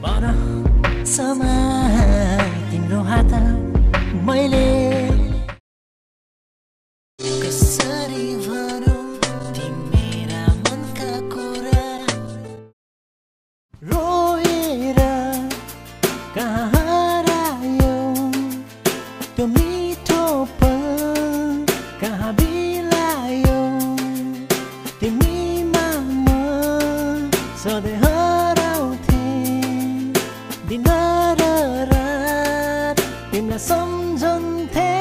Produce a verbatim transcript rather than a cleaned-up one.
समा तिम्रो हात मैले कसरी भनौं तिमेरा मनका कुरा रोएर कहाँ हरायो त्यो मिठो पल कहाँ बिलायो तिमीमा म सधैँ हराउँथे दिन र रात तिमीलाई सम्झन्थे